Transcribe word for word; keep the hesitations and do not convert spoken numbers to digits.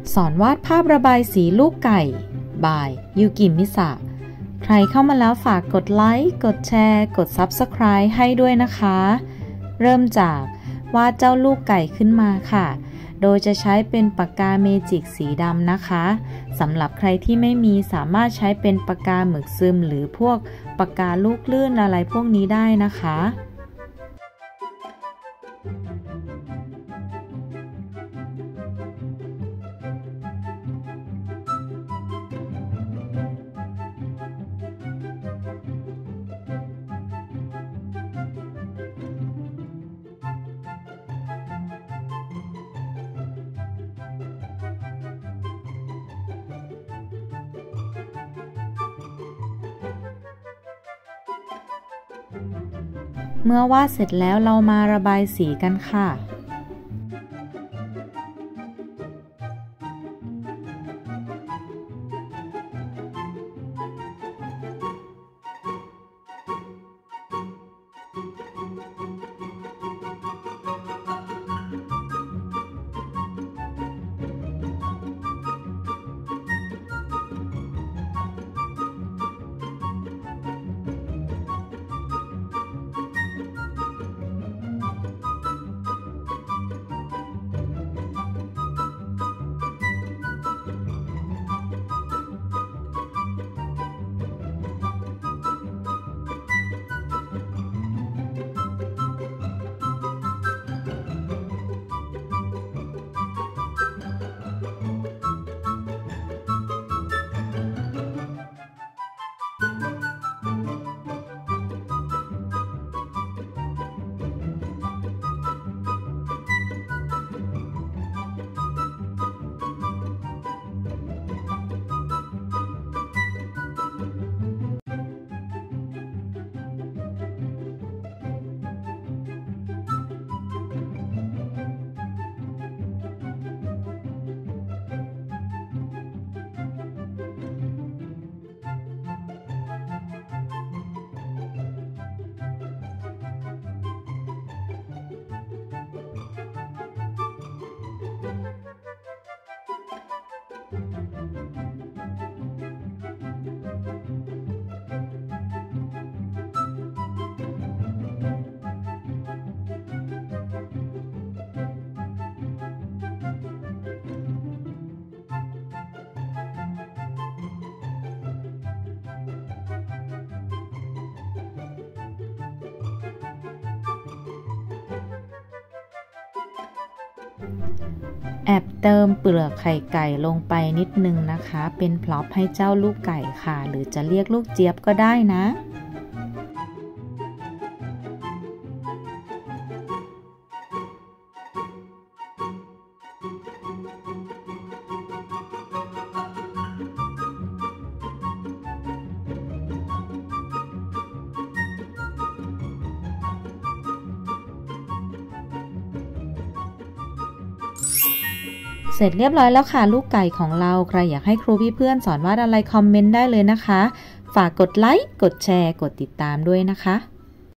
สอนวาดภาพระบายสีลูกไก่บายยูกิมิสะใครเข้ามาแล้วฝากกดไลค์กดแชร์กด ซับสไครบ์ ให้ด้วยนะคะเริ่มจากวาดเจ้าลูกไก่ขึ้นมาค่ะโดยจะใช้เป็นปากกาเมจิกสีดำนะคะสำหรับใครที่ไม่มีสามารถใช้เป็นปากกาหมึกซึมหรือพวกปากกาลูกลื่นอะไรพวกนี้ได้นะคะเมื่อวาดเสร็จแล้วเรามาระบายสีกันค่ะแอบเติมเปลือกไข่ไก่ลงไปนิดนึงนะคะเป็นพร็อพให้เจ้าลูกไก่ค่ะหรือจะเรียกลูกเจี๊ยบก็ได้นะเสร็จเรียบร้อยแล้วค่ะลูกไก่ของเราใครอยากให้ครูพี่เพื่อนสอนวาดอะไรคอมเมนต์ได้เลยนะคะฝากกดไลค์กดแชร์กดติดตามด้วยนะคะ